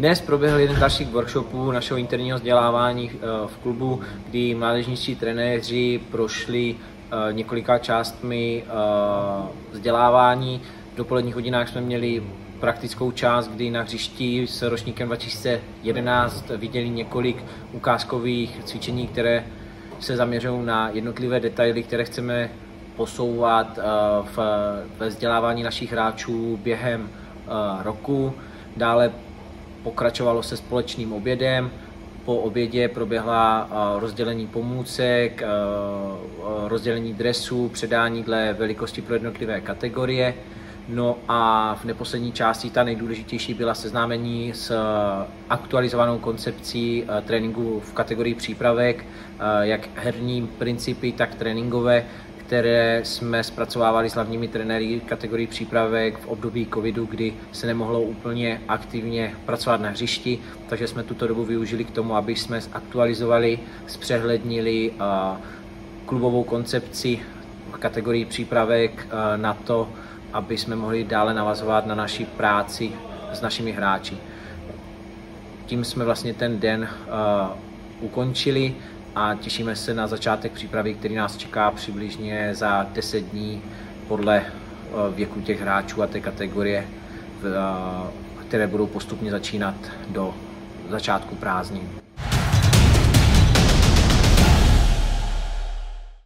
Dnes proběhl jeden z dalších workshopů našeho interního vzdělávání v klubu, kdy mládežničtí trenéři prošli několika částmi vzdělávání. V dopoledních hodinách jsme měli praktickou část, kdy na hřišti s ročníkem 2011 viděli několik ukázkových cvičení, které se zaměřují na jednotlivé detaily, které chceme posouvat ve vzdělávání našich hráčů během roku. Dále pokračovalo se společným obědem. Po obědě proběhla rozdělení pomůcek, rozdělení dresů, předání dle velikosti pro jednotlivé kategorie. No a v neposlední části ta nejdůležitější byla seznámení s aktualizovanou koncepcí tréninku v kategorii přípravek, jak herní principy, tak tréninkové, které jsme zpracovávali s hlavními trenéry kategorii přípravek v období covidu, kdy se nemohlo úplně aktivně pracovat na hřišti, takže jsme tuto dobu využili k tomu, aby jsme zaktualizovali, zpřehlednili klubovou koncepci v kategorii přípravek na to, aby jsme mohli dále navazovat na naši práci s našimi hráči. Tím jsme vlastně ten den ukončili a těšíme se na začátek přípravy, který nás čeká přibližně za 10 dní podle věku těch hráčů a té kategorie, které budou postupně začínat do začátku prázdnin.